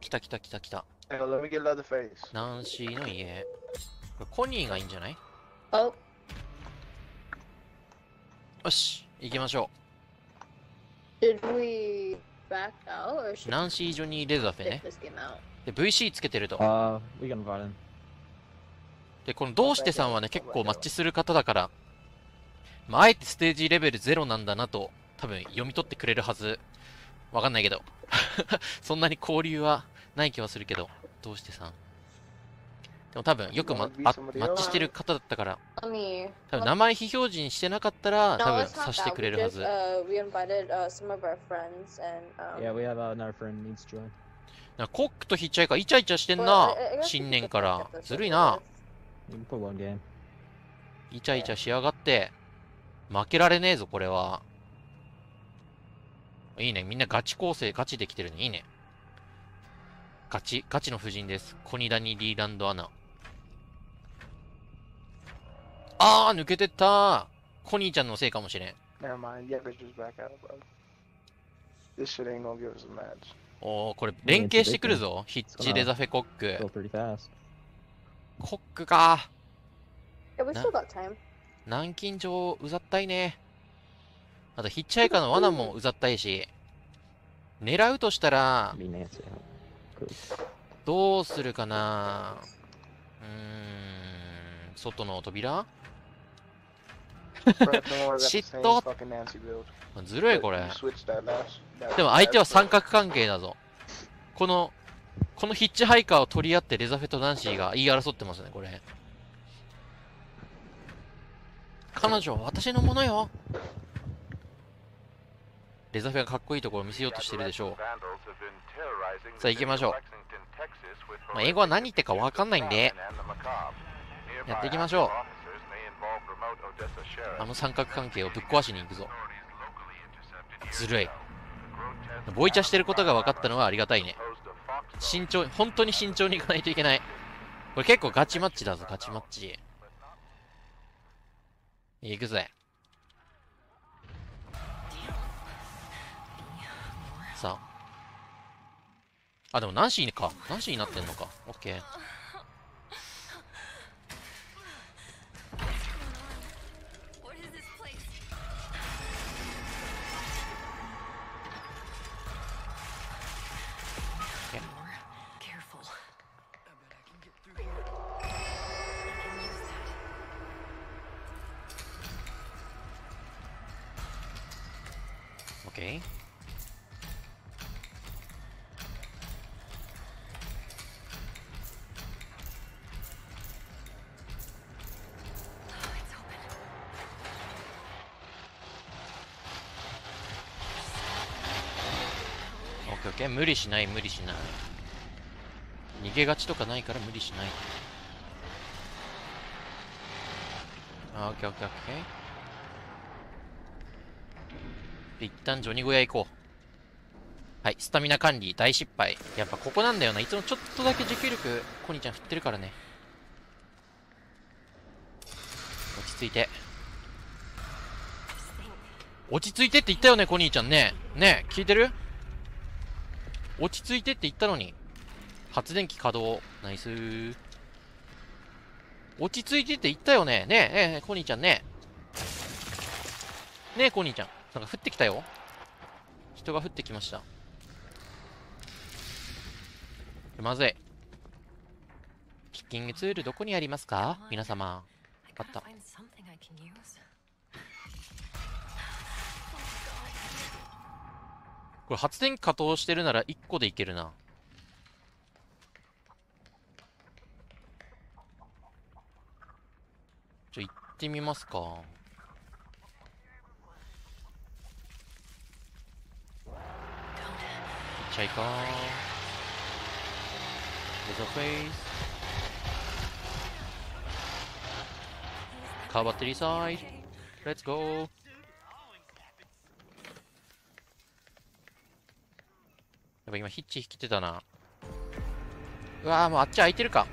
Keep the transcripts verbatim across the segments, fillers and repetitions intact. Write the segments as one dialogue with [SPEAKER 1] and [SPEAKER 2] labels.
[SPEAKER 1] 来た来た来た来た。
[SPEAKER 2] Hey, let me get Leatherface.
[SPEAKER 1] ナンシーの家。これコニーがいいんじゃない？
[SPEAKER 3] Oh,
[SPEAKER 1] よし、行きましょ
[SPEAKER 3] did we back out or
[SPEAKER 1] う。
[SPEAKER 3] should
[SPEAKER 1] ナンシー・ジョニー・レザフェ
[SPEAKER 3] we
[SPEAKER 1] ね
[SPEAKER 3] take。this game out?
[SPEAKER 1] で、ブイシー つけてると。
[SPEAKER 4] Uh, we can invite him.
[SPEAKER 1] で、このどうしてさんはね、結構マッチする方だから、まあ、あえてステージレベルゼロなんだなと、多分読み取ってくれるはず。わかんないけど。そんなに交流はない気はするけど、どうしてさん。でも多分よく、ま、あマッチしてる方だったから、
[SPEAKER 3] Let me.
[SPEAKER 1] 多分名前非表示にしてなかったら、
[SPEAKER 3] No,
[SPEAKER 1] 多分
[SPEAKER 3] let's
[SPEAKER 1] さ
[SPEAKER 3] talk
[SPEAKER 1] してく
[SPEAKER 3] out.
[SPEAKER 1] れ
[SPEAKER 3] We
[SPEAKER 1] るは
[SPEAKER 3] just
[SPEAKER 1] ず。
[SPEAKER 3] uh we invited uh some of our friends and um.
[SPEAKER 4] Yeah, we have uh, another friend needs to join.
[SPEAKER 1] なんかコックとヒッチャイカーイチャイチャしてん
[SPEAKER 3] Well,
[SPEAKER 1] な
[SPEAKER 3] I- I guess we
[SPEAKER 1] 新
[SPEAKER 3] could
[SPEAKER 1] 年
[SPEAKER 3] just
[SPEAKER 1] か
[SPEAKER 3] like
[SPEAKER 1] ら
[SPEAKER 3] get this
[SPEAKER 1] ずるい
[SPEAKER 3] over
[SPEAKER 1] な
[SPEAKER 4] We can put one game.
[SPEAKER 1] イチャイチャしやがって負けられねえぞこれは。いいね、みんなガチ構成ガチできてるね。いいね、ガチガチの布陣です。コニダニリーランドアナ。あー抜けてったー。コニーちゃんのせいかもしれん。
[SPEAKER 2] Never mind. Yeah, bitch just back out, bro. This shit ain't gonna give us a match.
[SPEAKER 1] おーこれ連携してくるぞ。ヒッチレザフェコック。
[SPEAKER 4] Go pretty fast.
[SPEAKER 1] コックか
[SPEAKER 3] Yeah, we still got time.
[SPEAKER 1] 南京錠うざったいね。あとヒッチハイカーの罠もうざったいし、狙うとしたら
[SPEAKER 4] Be Nancy. Cool.
[SPEAKER 1] どうするかな。うーん、外の扉
[SPEAKER 2] Bro, don't worry about the
[SPEAKER 1] Shit,
[SPEAKER 2] same
[SPEAKER 1] dog.
[SPEAKER 2] fucking Nancy build.
[SPEAKER 1] ずるいこ
[SPEAKER 2] You
[SPEAKER 1] れ。
[SPEAKER 2] switched that last. that
[SPEAKER 1] でも相手は
[SPEAKER 2] last
[SPEAKER 1] 三
[SPEAKER 2] build.
[SPEAKER 1] 角関係だぞ。このこのヒッチハイカーを取り合ってレザフェとナンシーが言い争ってますねこれ。彼女は私のものよ。レザフェがかっこいいところを見せようとしてるでしょう。さあ行きましょう。まあ、英語は何言ってるかわかんないんでやっていきましょう。あの三角関係をぶっ壊しに行くぞ。ずるい。ボイチャしてることが分かったのはありがたいね。慎重、本当に慎重にいかないといけない。これ結構ガチマッチだぞ、ガチマッチ。行くぜ。さあ。あ、でもナンシーか。ナンシーになってんのか。オッケー。オッケー。オッケーオッケー。無理しない無理しない。逃げがちとかないから無理しない。あ、オッケーオッケーオッケー。で一旦ジョニ小屋行こう。はい、スタミナ管理大失敗。やっぱここなんだよな。いつもちょっとだけ持久力コニーちゃん振ってるからね。落ち着いて。落ち着いてって言ったよねコニーちゃんね。ねえ聞いてる？落ち着いてって言ったのに。発電機稼働。ナイスー。落ち着いてって言ったよね。ねえ、ねえ、コニーちゃんね。ねえ、コニーちゃん。なんか降ってきたよ。人が降ってきました。まずい。キッキングツールどこにありますか皆様。あった。これ発電機稼働してるならいっこでいけるな。ちょ、行ってみますか。チャイカー。レザーフェイス。カーバッテリーサイド。レッツゴー。やっぱ今ヒッチ引きてたな。うわーもうあっち空いてるか。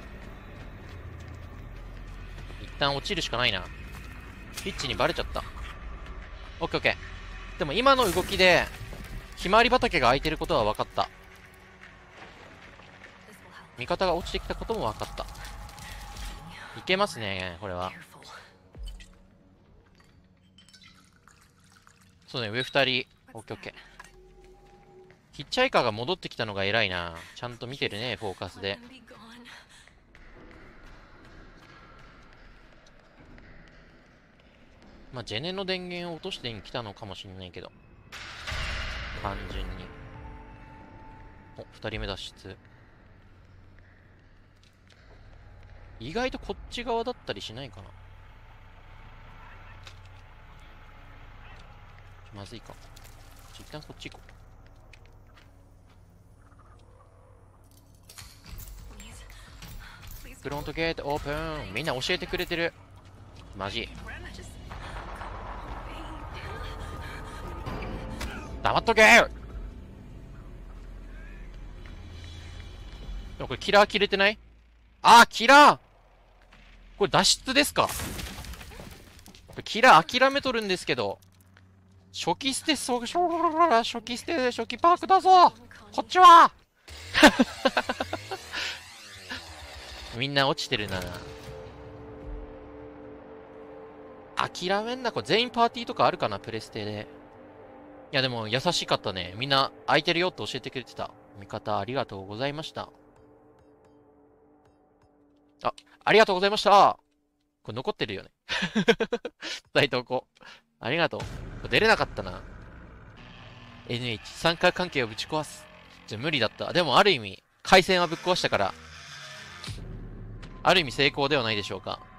[SPEAKER 1] 一旦落ちるしかないな。ヒッチにバレちゃった。オッケーオッケー。でも今の動きでひまわり畑が空いてることは分かった。 味方が落ちてきたことも分かった。いけますね、これは。そうね、上ふたり。オッケーオッケー。ヒッチハイカーが戻ってきたのが偉いな。ちゃんと見てるね、フォーカスで。まあ、ジェネの電源を落としてに来たのかもしんないけど。単純に。お、二人目脱出。意外とこっち側だったりしないかな。まずいか。一旦こっち行こう。フロントゲートオープン。みんな教えてくれてる。マジ。黙っとけー。でもこれキラー切れてない？あー、キラーこれ脱出ですか？これキラー諦めとるんですけど。初期捨て、そう、初期捨て、初期パークだぞこっちはみんな落ちてるな。諦めんな。これ全員パーティーとかあるかな、プレステで。いやでも優しかったね。みんな空いてるよって教えてくれてた。味方ありがとうございました。あ、ありがとうございました。これ残ってるよね。伝えておこう。ありがとう。これ出れなかったな。エヌエイチ、参加関係をぶち壊す。じゃ無理だった。でもある意味、回線はぶっ壊したから、ある意味成功ではないでしょうか。